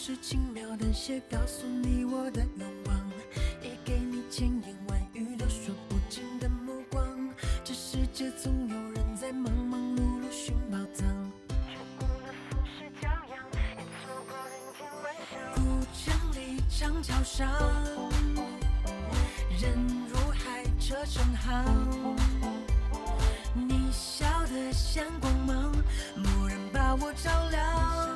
是轻描淡写告诉你我的愿望，也给你千言万语都说不尽的目光。这世界总有人在忙忙碌碌寻宝藏，却误了浮世骄阳，也错过人间万象。古城里长桥上，人如海，车成行。你笑得像光芒，蓦然把我照亮。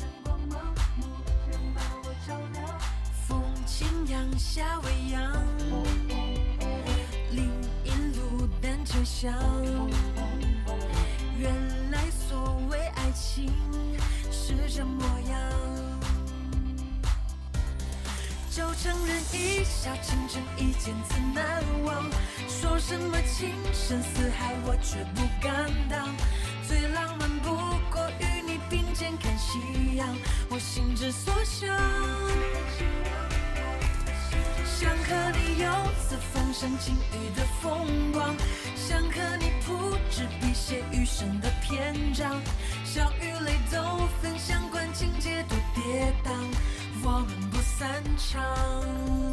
风轻扬，夏未央，林荫路单车响。原来所谓爱情是这模样。就承认一笑倾城，一见自难忘。说什么情深似海，我却不敢当。最浪漫不过与你并肩看夕阳，我心之所向。想和你游似风声轻语的风光，想和你铺纸笔写余生的篇章。笑与泪都分享，管情节多跌宕，我们不散场。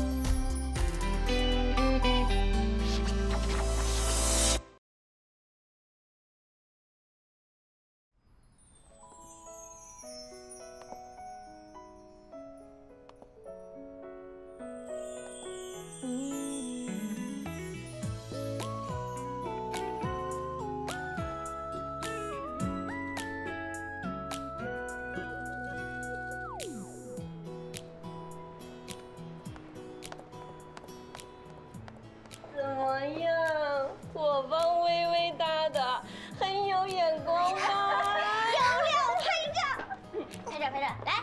怎么样？我帮微微搭的，很有眼光吧？ 有料，拍照，拍照，拍照，来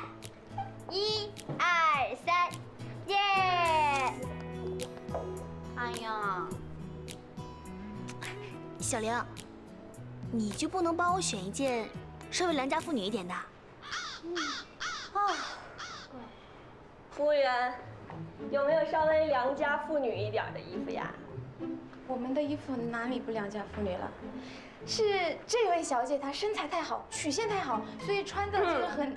，1、2、3，耶！哎呀， 小玲，你就不能帮我选一件稍微良家妇女一点的？ 服务员，有没有稍微良家妇女一点的衣服呀？ 我们的衣服哪里不良家妇女了？是这位小姐她身材太好，曲线太好，所以穿的就是很。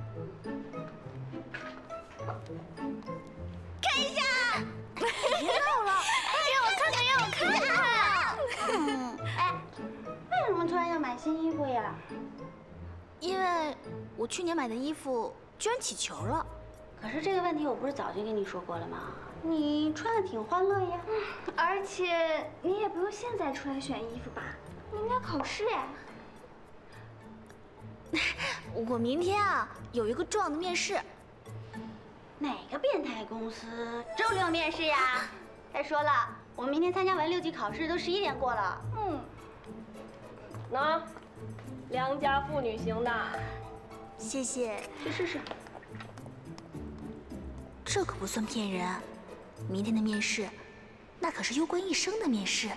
看一下， 别闹了， 让我看看，让我看看。哎，为什么突然要买新衣服呀？ 因为我去年买的衣服居然起球了。 可是这个问题我不是早就跟你说过了吗？你穿的挺欢乐呀。 而且你也不用现在出来选衣服吧？你明天考试哎。 我明天啊有一个重要的面试。 哪个变态公司周6面试呀？再说了，我们明天参加完6级考试都11点过了。 喏，良家妇女型的， 谢谢。 去试试。 这可不算骗人，明天的面试，那可是攸关一生的面试。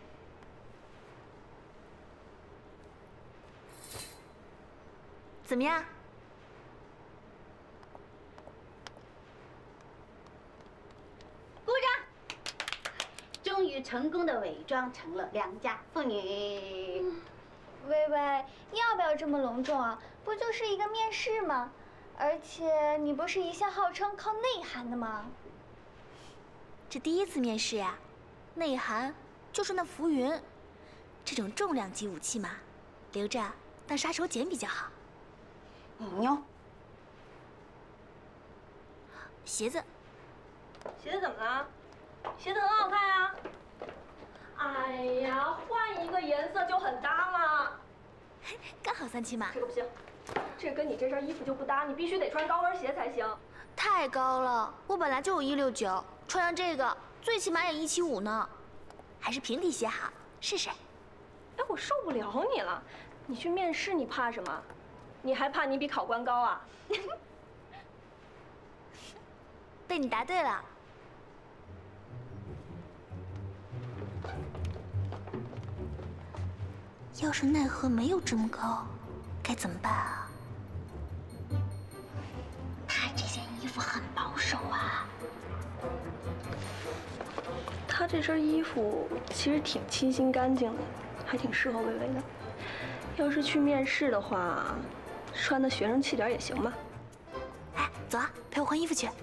怎么样？ 鼓掌！终于成功的伪装成了良家妇女。 微微，你要不要这么隆重啊？不就是一个面试吗？而且你不是一向号称靠内涵的吗？ 这第一次面试呀，内涵就是那浮云，这种重量级武器嘛，留着当杀手锏比较好。 妞， 鞋子， 鞋子怎么了？鞋子很好看呀。哎呀，换一个颜色就很搭嘛。 刚好3七码。 这个不行，这跟你这身衣服就不搭，你必须得穿高跟鞋才行。 太高了，我本来就有169，穿上这个最起码也175呢。还是平底鞋好，试试。 哎，我受不了你了！你去面试你怕什么？你还怕你比考官高啊？ 被你答对了。要是奈何没有这么高，该怎么办啊？ 她这件衣服很保守啊。 她这身衣服其实挺清新干净的，还挺适合微微的。要是去面试的话，穿的学生气点也行吧。 哎， 走啊，陪我换衣服去。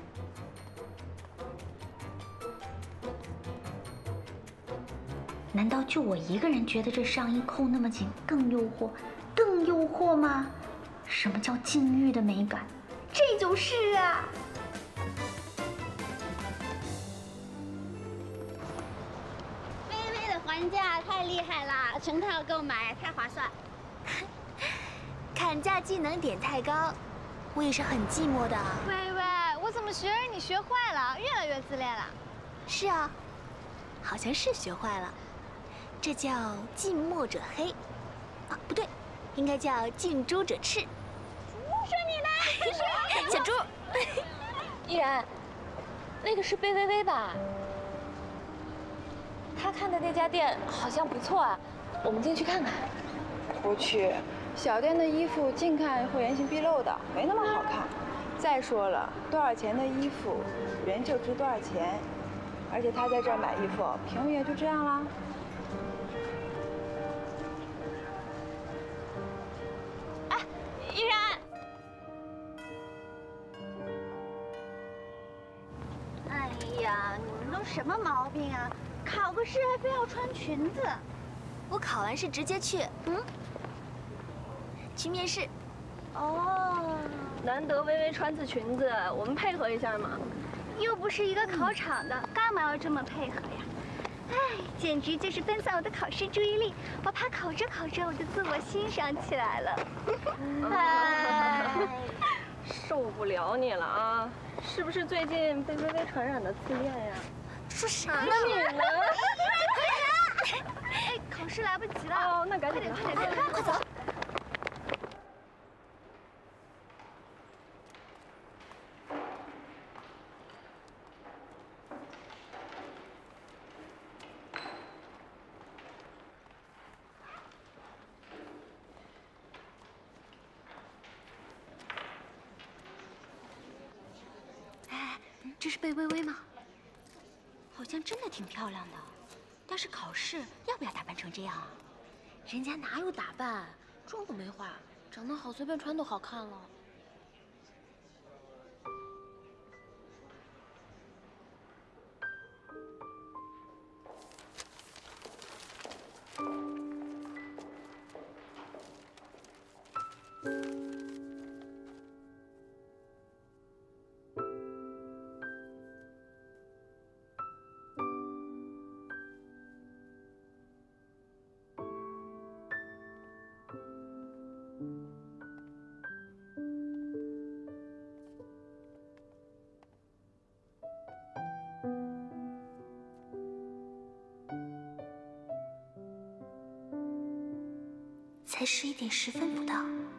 难道就我一个人觉得这上衣扣那么紧更诱惑，更诱惑吗？什么叫禁欲的美感？这就是啊！微微的还价太厉害了，成套购买太划算。 砍价技能点太高，我也是很寂寞的。 微微，我怎么学着你学坏了，越来越自恋了？ 是啊，好像是学坏了。这叫近墨者黑，啊，不对，应该叫近朱者赤。 是你的， 小猪， 依然，那个是贝微微吧？她看的那家店好像不错啊，我们进去看看。 不去，小店的衣服近看会原形毕露的，没那么好看。再说了，多少钱的衣服，人就值多少钱。而且他在这儿买衣服，评语也就这样啦。 依然， 哎呀，你们都什么毛病啊？考个试还非要穿裙子？ 我考完试直接去，去面试。 哦，难得微微穿次裙子，我们配合一下嘛。 又不是一个考场的，干嘛要这么配合呀？哎，简直就是分散我的考试注意力，我怕考着考着我就自我欣赏起来了。 哎， 受不了你了啊！是不是最近被微微传染的自恋呀？ 说啥那你呢？ 哎，考试来不及了。 哦，那赶紧快点， 快走！ 这是贝微微吗？好像真的挺漂亮的，但是考试要不要打扮成这样啊？ 人家哪有打扮，妆都没化，长得好，随便穿都好看了。 才11:10不到。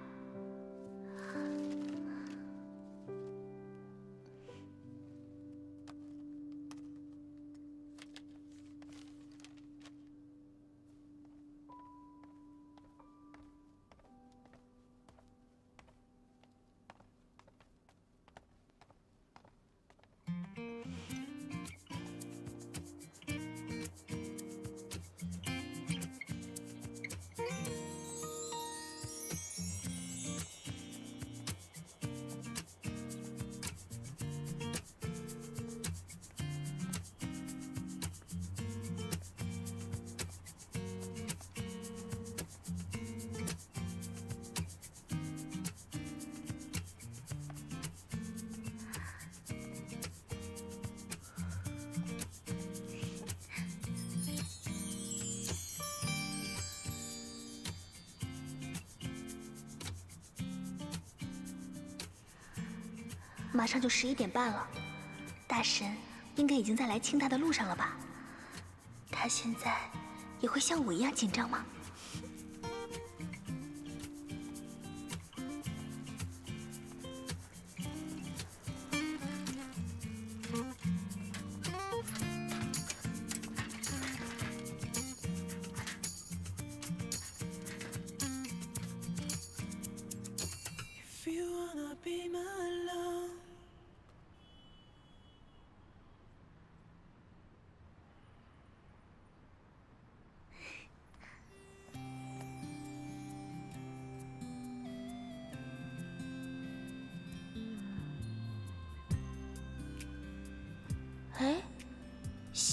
马上就11点半了，大神应该已经在来清大的路上了吧？他现在也会像我一样紧张吗？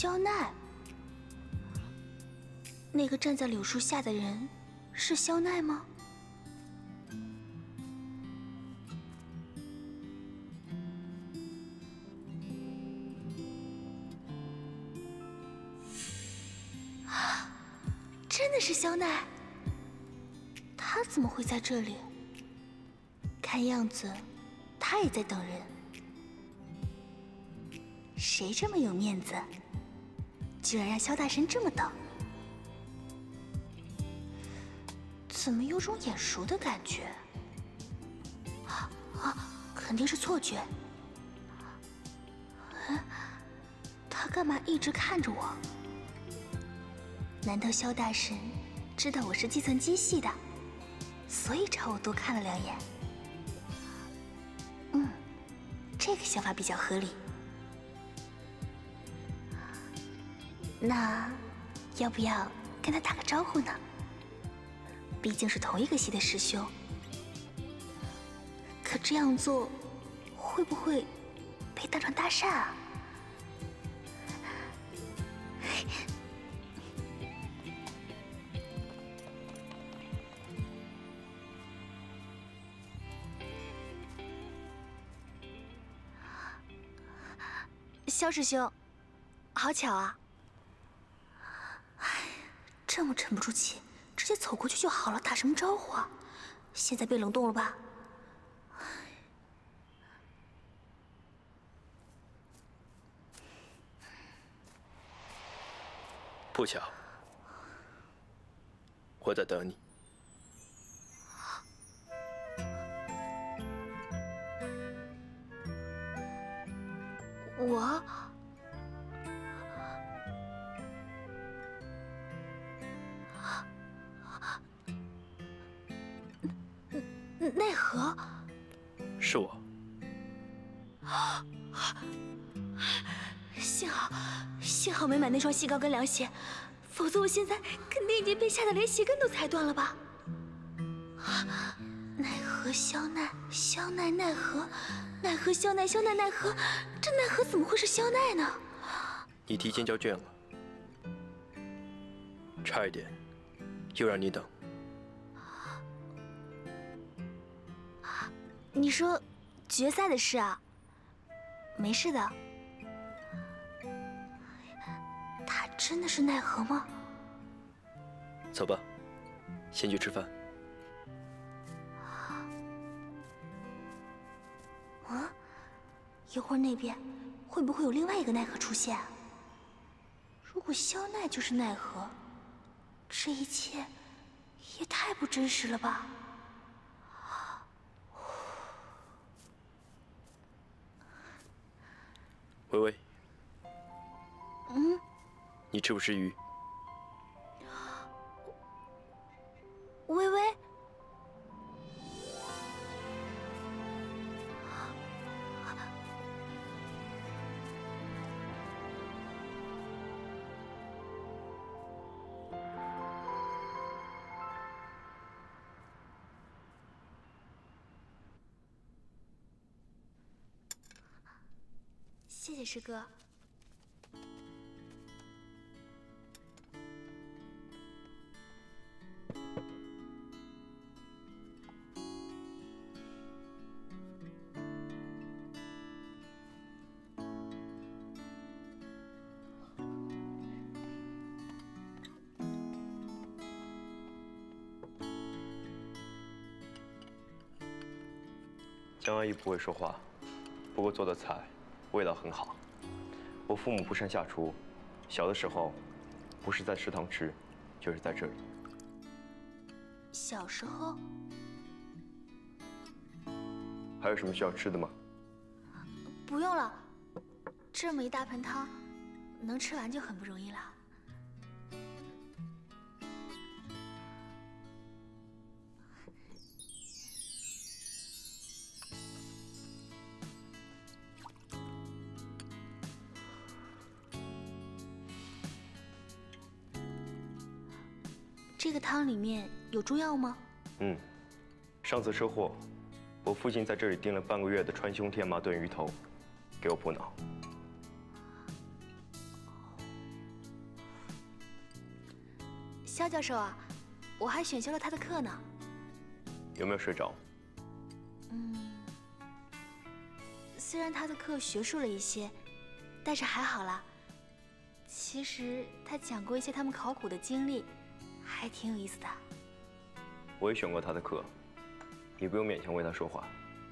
肖奈。那个站在柳树下的人，是肖奈吗？啊，真的是肖奈。他怎么会在这里？看样子，他也在等人。谁这么有面子，居然让萧大神这么等？怎么有种眼熟的感觉？肯定是错觉。他干嘛一直看着我？难道萧大神知道我是计算机系的，所以朝我多看了2眼？这个想法比较合理。那要不要跟他打个招呼呢？毕竟是同一个系的师兄。可这样做会不会被当成搭讪啊？萧师兄，好巧啊！这么沉不住气，直接走过去就好了，打什么招呼啊？现在被冷冻了吧？ 不巧，我在等你。 我。奈何？ 是我。 幸好没买那双细高跟凉鞋，否则我现在肯定已经被吓得连鞋跟都踩断了吧。奈何萧奈，萧奈奈何，奈何萧奈，萧奈奈何，这奈何怎么会是萧奈呢？ 你提前交卷了，差一点又让你等。 你说决赛的事啊？没事的。他真的是奈何吗？ 走吧，先去吃饭。 一会儿那边会不会有另外一个奈何出现？如果萧奈就是奈何，这一切也太不真实了吧！ 微微，你吃不吃鱼？ 微微，谢谢师哥。 江阿姨不会说话，不过做的菜味道很好。我父母不善下厨，小的时候不是在食堂吃，就是在这里。 小时候还有什么需要吃的吗？ 不用了，这么一大盆汤，能吃完就很不容易了。这个汤里面有中药吗？ 上次车祸，我父亲在这里订了半个月的川芎天麻炖鱼头，给我补脑。 大教授啊，我还选修了他的课呢。 有没有睡着？ 虽然他的课学术了一些，但是还好啦。其实他讲过一些他们考古的经历，还挺有意思的。 我也选过他的课，你不用勉强为他说话。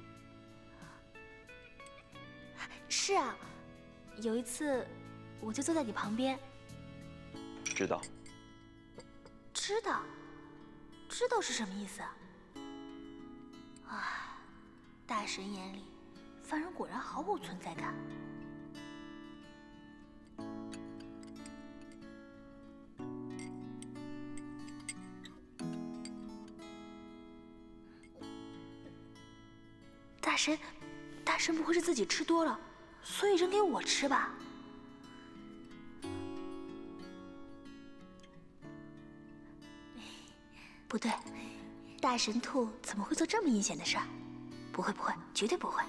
是啊，有一次我就坐在你旁边。 知道。 知道？知道是什么意思啊？唉，大神眼里，凡人果然毫无存在感。大神不会是自己吃多了，所以扔给我吃吧？不对，大神兔怎么会做这么阴险的事儿？不会，绝对不会。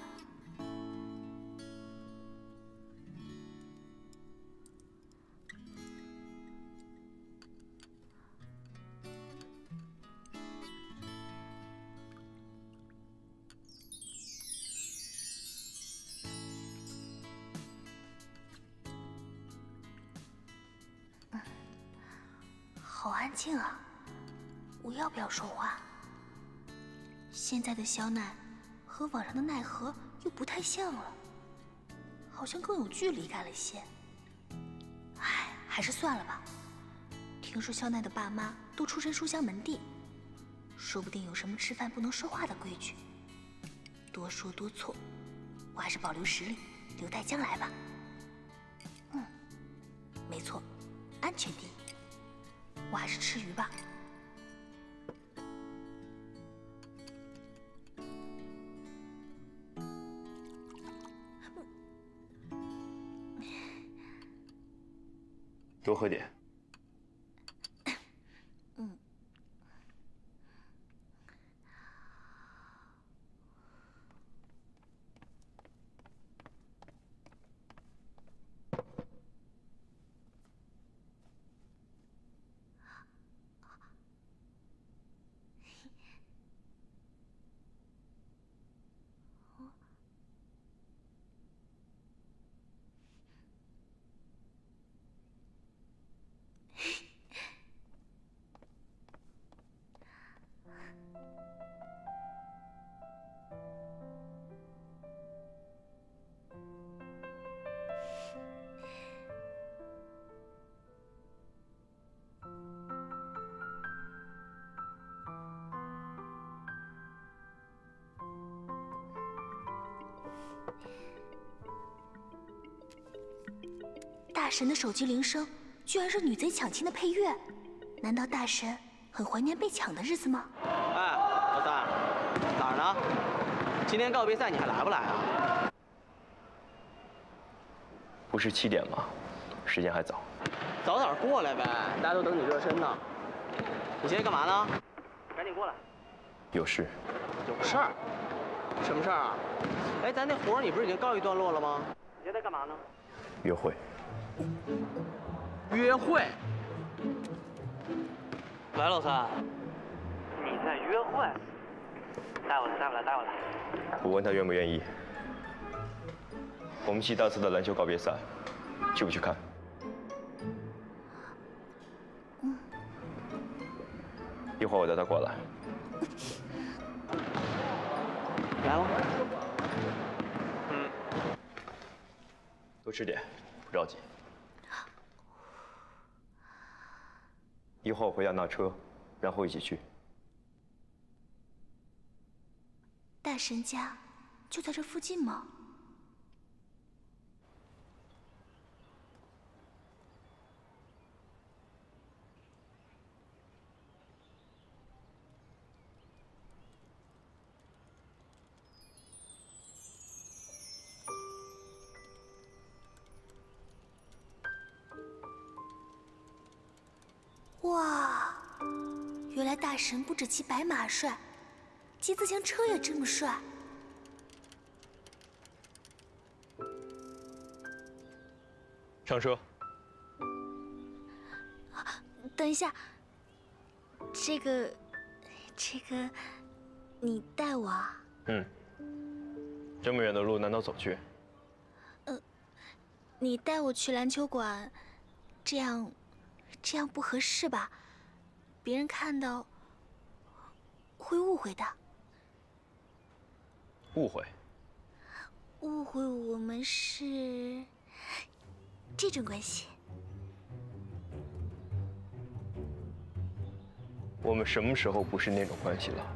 好安静啊！我要不要说话？现在的萧奈和往常的奈何又不太像了，好像更有距离感了些。唉，还是算了吧。听说萧奈的爸妈都出身书香门第，说不定有什么吃饭不能说话的规矩。多说多错，我还是保留实力，留待将来吧。没错，安全第一。我还是吃鱼吧。 多喝点。 大神的手机铃声居然是女贼抢亲的配乐，难道大神很怀念被抢的日子吗？ 哎，老三，哪儿呢？今天告别赛你还来不来啊？ 不是7点吗？时间还早。 早点过来呗，大家都等你热身呢。你现在干嘛呢？赶紧过来。 有事。 有事儿？什么事儿啊？哎，咱那活儿你不是已经告一段落了吗？你现在干嘛呢？ 约会。 约会？来，老三，你在约会？带我来。 我问他愿不愿意。我们系大四的篮球告别赛，去不去看？一会儿我带他过来。 来了。 多吃点，不着急。一会儿我回家拿车，然后一起去。 大神家就在这附近吗？哇，原来大神不止骑白马帅，骑自行车也这么帅。 上车。 等一下， 这个，你带我啊？ 嗯。这么远的路，难道走去？ 你带我去篮球馆，这样不合适吧？别人看到会误会的。 误会？ 误会我们是这种关系。 我们什么时候不是那种关系了？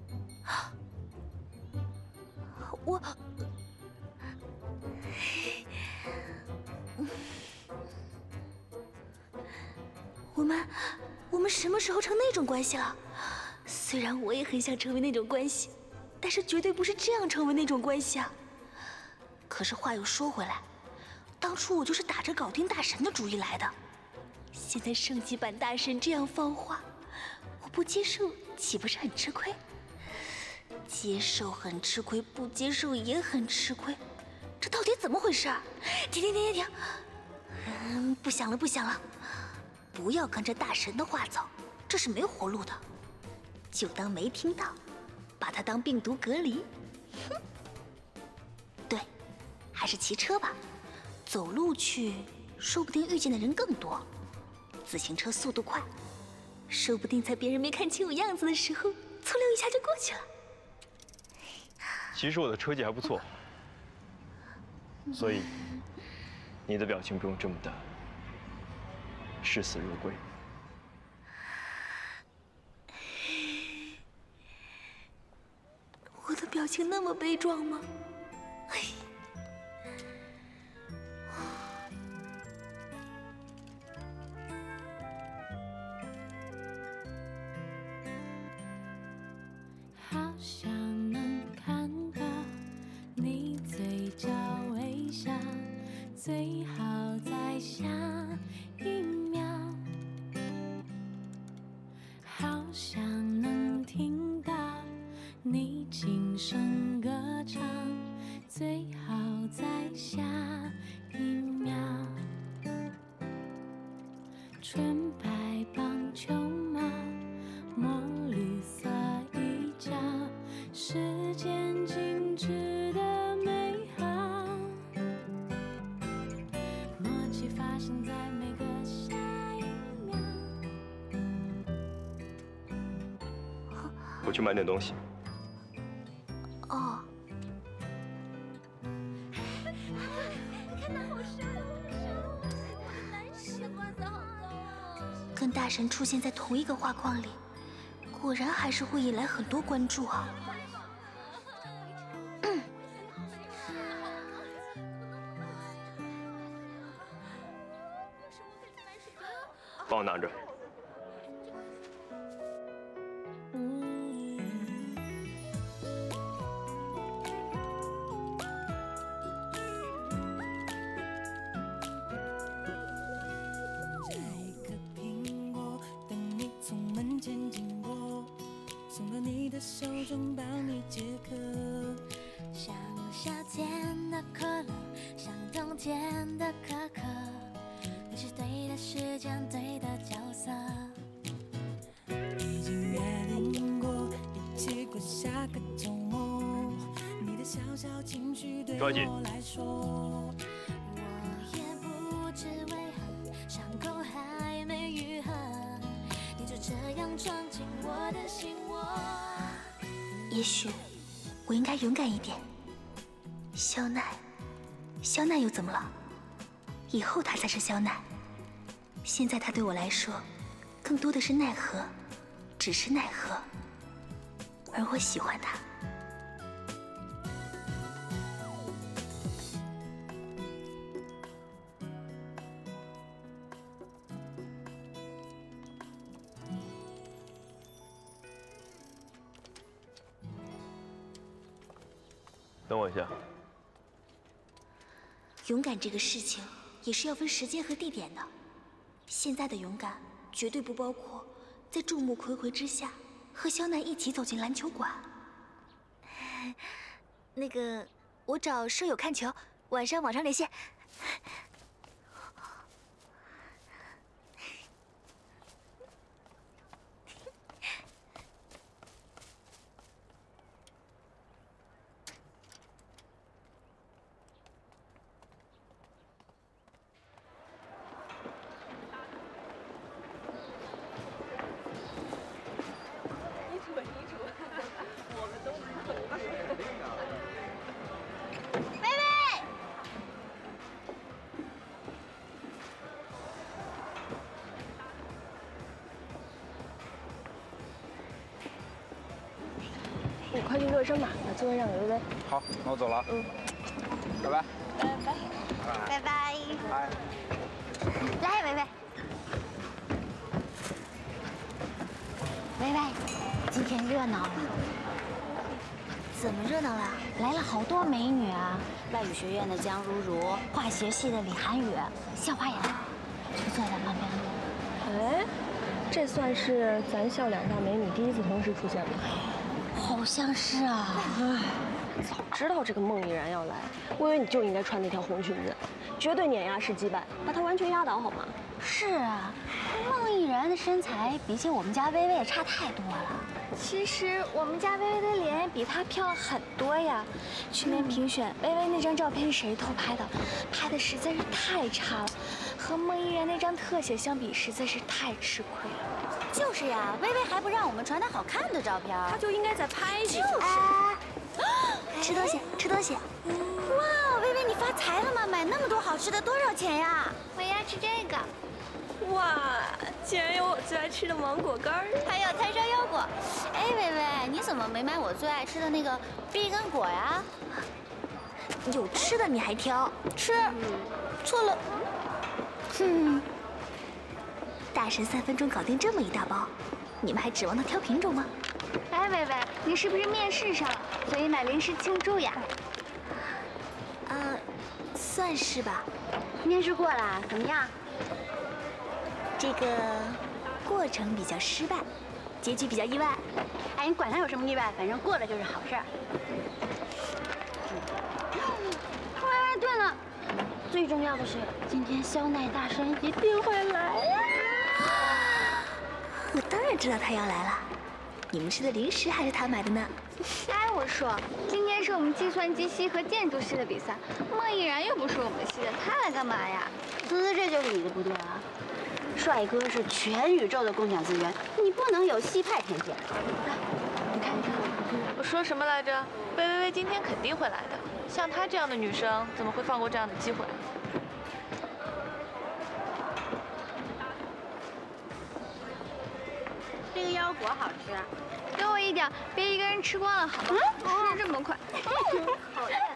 我们什么时候成那种关系了？虽然我也很想成为那种关系，但是绝对不是这样成为那种关系啊。可是话又说回来，当初我就是打着搞定大神的主意来的，现在升级版大神这样放话，我不接受岂不是很吃亏？接受很吃亏，不接受也很吃亏，这到底怎么回事？停！不想了，不要跟着大神的话走，这是没活路的。就当没听到，把它当病毒隔离。哼，对，还是骑车吧，走路去，说不定遇见的人更多。自行车速度快，说不定在别人没看清我样子的时候，粗溜一下就过去了。 其实我的车技还不错，所以你的表情不用这么的视死如归。 我的表情那么悲壮吗？ 好想能看到你嘴角微笑，最好在下一秒。好想能听到你轻声歌唱，最好在下一秒。纯白棒球帽，墨绿色衣角，时间静止的美好，默契发生在每个下一秒。 我去买点东西。 哦。跟大神出现在同一个画框里，果然还是会引来很多关注啊。 帮我拿着。 手中帮你解渴，像夏天的可乐，像冬天的可可，你是对的时间，对的角色。已经约定过，一起过下个周末，你的小小情绪对我来说，我也不知为何，伤口还没愈合，你就这样闯进我的心窝。 也许我应该勇敢一点。肖奈又怎么了？以后他才是肖奈，现在他对我来说，更多的是奈何，只是奈何。而我喜欢他。 等我一下。 勇敢这个事情也是要分时间和地点的。现在的勇敢绝对不包括在众目睽睽之下和肖奈一起走进篮球馆。那个，我找舍友看球，晚上网上联系。 快去热身吧，把座位让给薇薇。 好，那我走了。 嗯， 拜拜。 拜拜。 拜拜。 拜。 来，薇薇。薇薇，今天热闹了。 怎么热闹了？来了好多美女啊！外语学院的江如如，化学系的李涵宇，校花也来，就坐在旁边。 哎，这算是咱校2大美女第一次同时出现吗？ 好像是啊。 唉，早知道这个孟毅然要来，我以为你就应该穿那条红裙子，绝对碾压式击败，把他完全压倒，好吗？ 是啊，孟毅然的身材比起我们家薇薇也差太多了。 其实我们家薇薇的脸比她漂亮很多呀。去年评选，薇薇那张照片是谁偷拍的？拍的实在是太差了，和孟毅然那张特写相比，实在是太吃亏了。 就是呀，薇薇还不让我们传她好看的照片， 她就应该再拍几个。 吃东西，吃东西。哇，薇薇你发财了吗？买那么多好吃的，多少钱呀？ 我要吃这个。 哇，竟然有我最爱吃的芒果干儿， 还有炭烧腰果。哎，薇薇，你怎么没买我最爱吃的那个碧根果呀？有吃的你还挑？吃，错了。哼，大神3分钟搞定这么一大包，你们还指望他挑品种吗？ 哎，薇薇，你是不是面试上了，所以买零食庆祝呀？ 算是吧。 面试过了，怎么样？ 这个过程比较失败，结局比较意外。 哎，你管他有什么意外，反正过了就是好事儿。哎，对了，最重要的是，今天肖奈大神一定会来呀！ 我当然知道他要来了。你们吃的零食还是他买的呢。 哎，我说，今天是我们计算机系和建筑系的比赛，孟毅然又不是我们系的，他来干嘛呀？ 这就是你的不对啊！帅哥是全宇宙的共享资源，你不能有系派偏见。 你看，我说什么来着？贝薇薇今天肯定会来的，像她这样的女生怎么会放过这样的机会？ 这个腰果好吃， 给我一点，别一个人吃光了，好吗？吃这么快。 好嘞。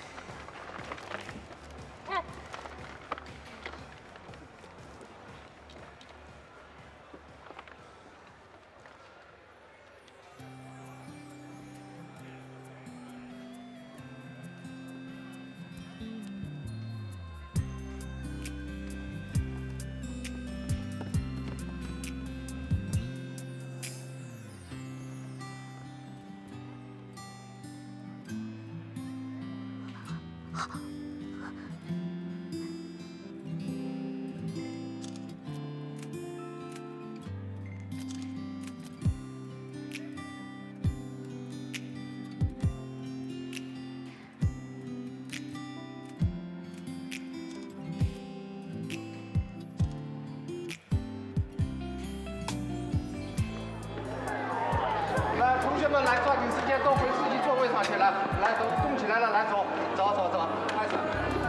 同学们，来抓紧时间，都回自己座位上去，来，都动起来了，来走，开始。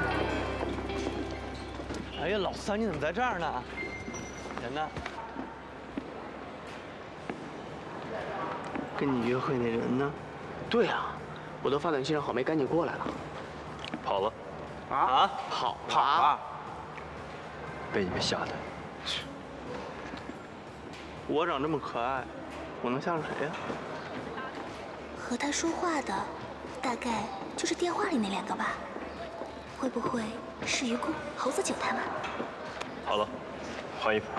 哎呀，老三，你怎么在这儿呢？人呢？ 跟你约会那人呢？对啊，我都发短信让郝梅赶紧过来了。 跑了。 啊？跑啊！ 被你们吓的。 我长这么可爱，我能像谁呀？ 和他说话的，大概就是电话里那2个吧？会不会是愚公、猴子九他们？ 好了，换衣服。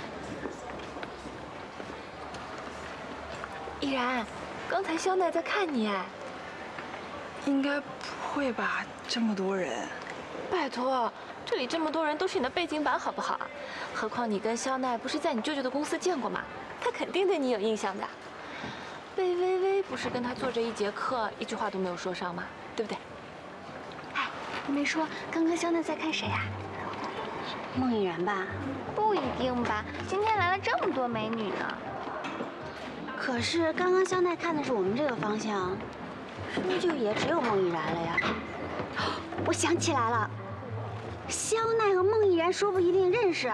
依然，刚才肖奈在看你哎。 应该不会吧？这么多人。 拜托，这里这么多人都是你的背景板好不好？何况你跟肖奈不是在你舅舅的公司见过吗？他肯定对你有印象的。贝薇薇不是跟他坐着1节课，一句话都没有说上吗？对不对？ 哎，你没说刚刚肖奈在看谁啊？ 孟毅然吧？ 不一定吧，今天来了这么多美女呢。 可是刚刚肖奈看的是我们这个方向，是不是就也只有孟毅然了呀？我想起来了，肖奈和孟毅然说不一定认识。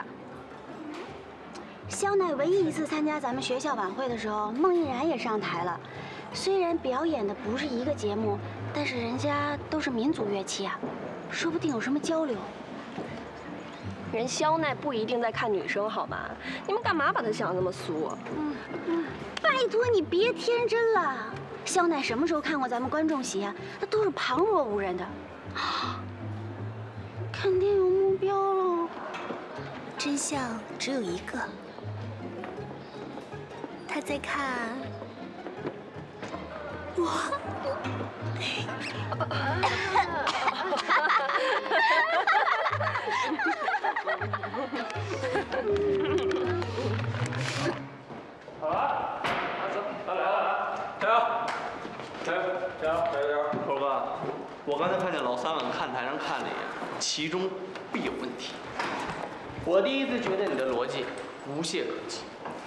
肖奈唯一一次参加咱们学校晚会的时候，孟毅然也上台了。 虽然表演的不是一个节目，但是人家都是民族乐器啊，说不定有什么交流。 人肖奈不一定在看女生，好吗？你们干嘛把她想得那么俗？ 拜托你别天真了。肖奈什么时候看过咱们观众席啊？那都是旁若无人的。肯定有目标了。 真相只有一个，他在看我。 好了，走，来了，加油，加油，加油，加油，加油！ 猴哥，我刚才看见老三往看台上看了一眼，其中必有问题。 我第一次觉得你的逻辑无懈可击。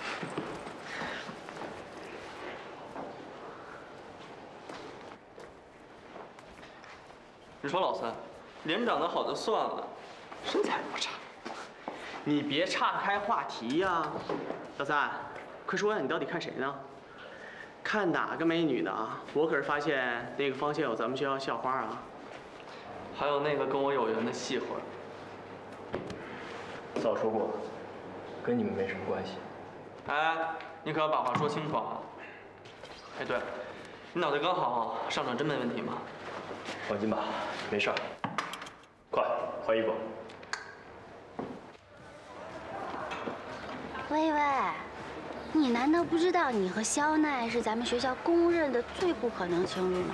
你说老三，脸长得好就算了，身材不差。 你别岔开话题呀，小三，快说呀，你到底看谁呢？看哪个美女呢？我可是发现那个方向有咱们学校校花啊， 还有那个跟我有缘的戏花。 早说过，跟你们没什么关系。 哎，你可要把话说清楚啊！哎，对了，你脑袋刚好，上场真没问题吗？ 放心吧，没事儿。快换衣服。 薇薇，你难道不知道你和肖奈是咱们学校公认的最不可能情侣吗？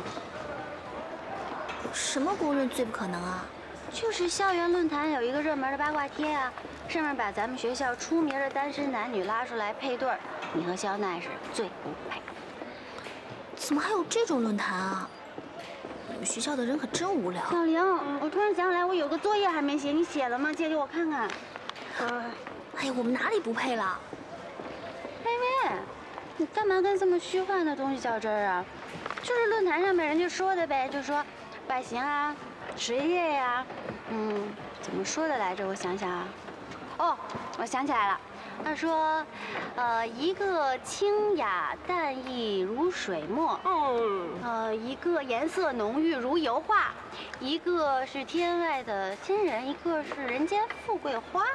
什么公认最不可能啊？ 就是校园论坛有一个热门的八卦贴啊，上面把咱们学校出名的单身男女拉出来配对儿，你和肖奈是最不配。 怎么还有这种论坛啊？你们学校的人可真无聊。 小玲，我突然想起来，我有个作业还没写，你写了吗？借给我看看。 哎呀，我们哪里不配了？ 薇薇，你干嘛跟这么虚幻的东西较真儿啊？就是论坛上面人家说的呗，就说外形啊、职业呀，怎么说的来着？我想想啊，哦，我想起来了，他说，一个清雅淡逸如水墨，一个颜色浓郁如油画，一个是天外的仙人，一个是人间富贵花。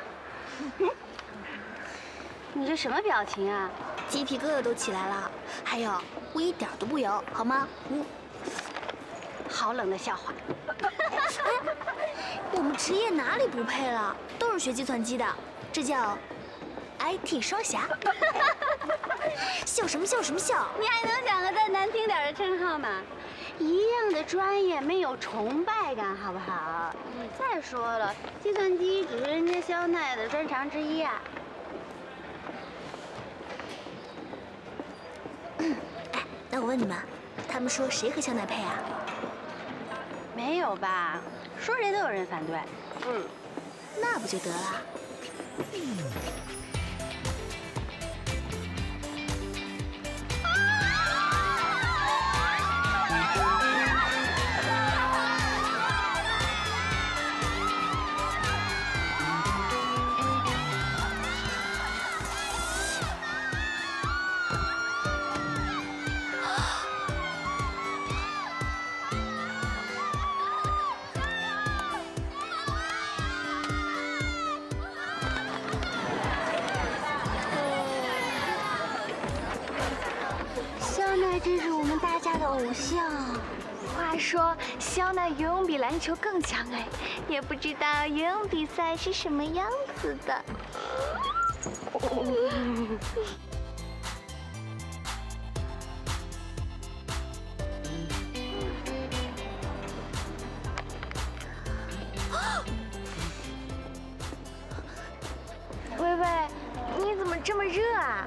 你这什么表情啊？ 鸡皮疙瘩都起来了。还有，我一点都不油，好吗？ 好冷的笑话。 我们职业哪里不配了？都是学计算机的，这叫 IT 双侠。笑什么笑什么笑？ 你还能想个再难听点的称号吗？一样的专业没有崇拜感，好不好？再说了，计算机只是人家肖奈的专长之一啊。 哎，那我问你们，他们说谁和肖奈配啊？ 没有吧？说谁都有人反对。 那不就得了？ 真是我们大家的偶像。 话说，肖奈游泳比篮球更强哎，也不知道游泳比赛是什么样子的。薇薇，你怎么这么热啊？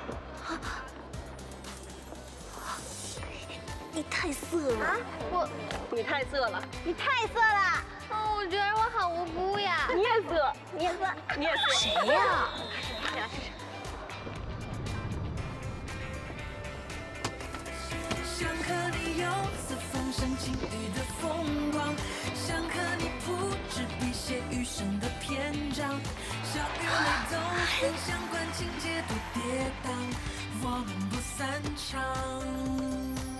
你太色了！ 啊， 你太色了！ 你太色了！ 哦，我觉得我好无辜呀！ 你也色， 你也色， 你也色！ 谁呀？ 想和你游似风声轻语的风光，想和你铺纸笔写余生的篇章，笑与泪都分享，管情节多跌宕，我们不散场。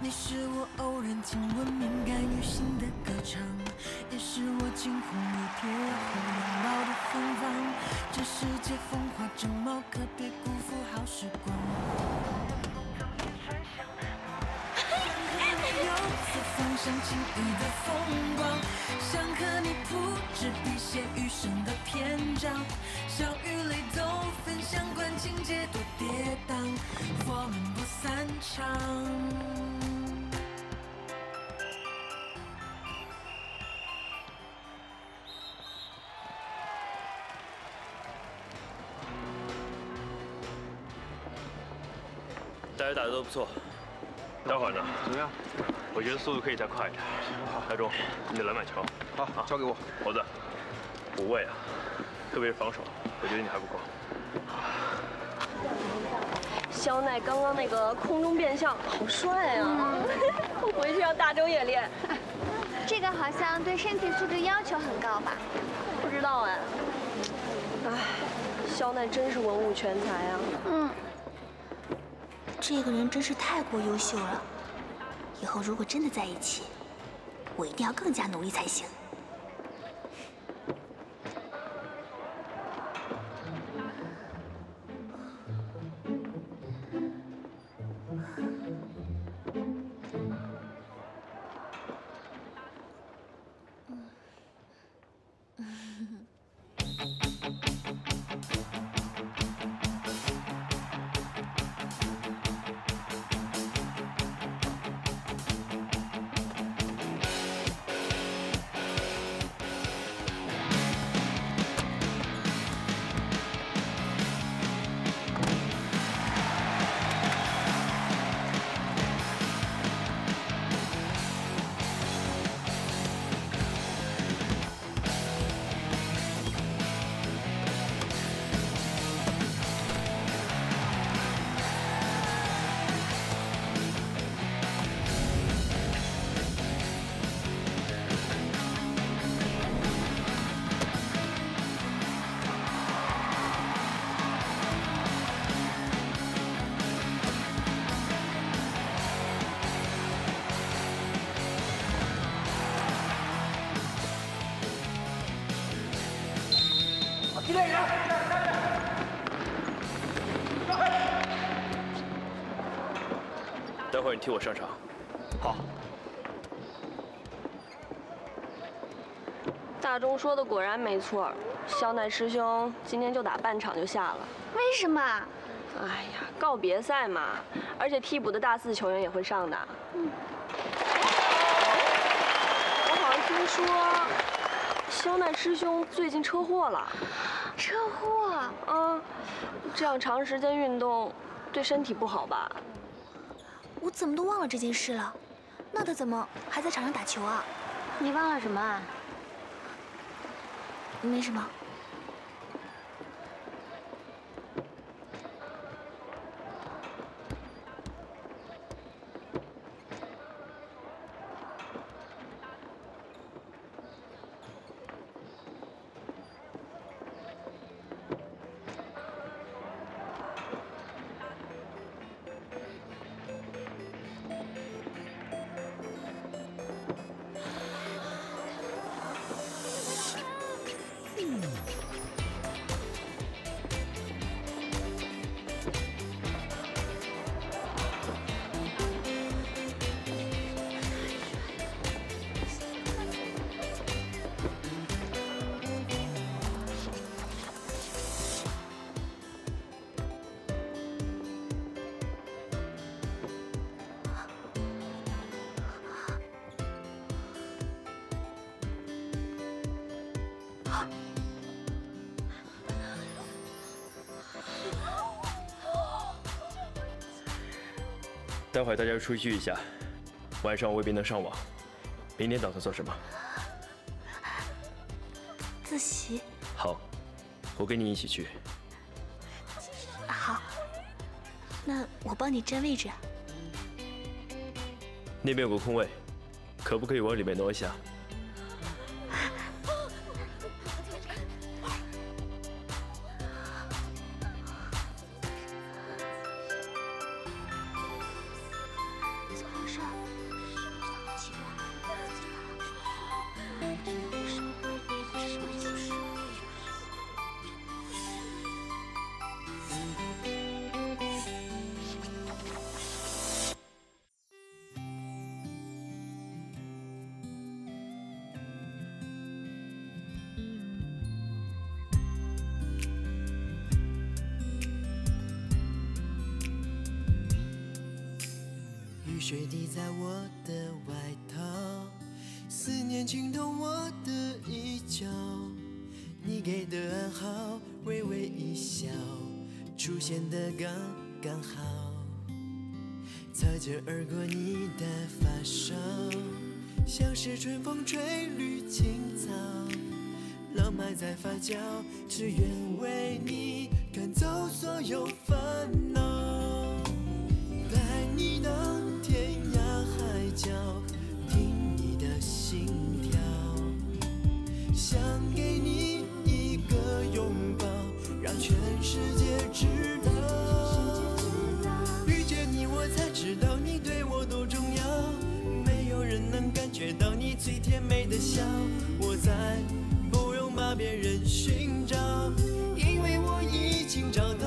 你是我偶然听闻敏感于心的歌唱，也是我惊鸿一瞥后拥抱的芬芳。这世界风华正茂，可别辜负好时光。有四方向轻易的风光，想和你铺纸笔写余生的篇章，笑与泪都分享，管情节多跌宕，我们不散场。 大家打得都不错，待会儿呢？怎么样？我觉得速度可以再快一点。好，大钟，你的篮板球。好，交给我。猴子，补位啊，特别是防守，我觉得你还不够。 肖奈刚刚那个空中变向好帅啊！我回去让大周也练。 这个好像对身体素质要求很高吧？ 不知道哎。哎，肖奈真是文武全才啊。 这个人真是太过优秀了，以后如果真的在一起，我一定要更加努力才行。 待会儿你替我上场。好。 大钟说的果然没错，肖奈师兄今天就打半场就下了。 为什么？ 哎呀，告别赛嘛，而且替补的大四球员也会上的。我好像听说肖奈师兄最近车祸了。 车祸？ 这样长时间运动对身体不好吧？ 我怎么都忘了这件事了？那他怎么还在场上打球啊？ 你忘了什么啊？ 没什么。 待会儿大家出去聚一下，晚上我未必能上网。明天打算做什么？ 自习。 好，我跟你一起去。 好，那我帮你占位置。 那边有个空位，可不可以往里面挪一下？ 怎么回事？ 水滴在我的外套，思念浸透我的衣角。你给的暗号，微微一笑，出现的刚刚好。擦肩而过你的发梢，像是春风吹绿青草，浪漫在发酵，只愿为你赶走所有烦恼。带你到天涯海角，听你的心跳，想给你一个拥抱，让全世界知道。遇见你我才知道你对我多重要，没有人能感觉到你最甜美的笑。我再不用把别人寻找，因为我已经找到。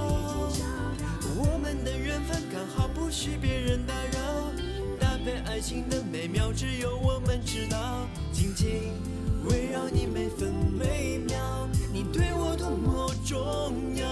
我们的缘分刚好不许别人打扰，搭配爱情的美妙只有我们知道。紧紧围绕你每分每秒，你对我多么重要。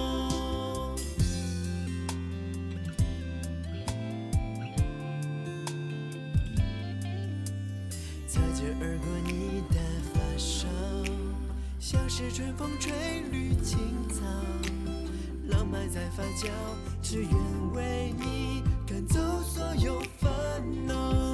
擦肩而过你的发梢，像是春风吹绿青草，浪漫在发酵，只愿为你赶走所有烦恼。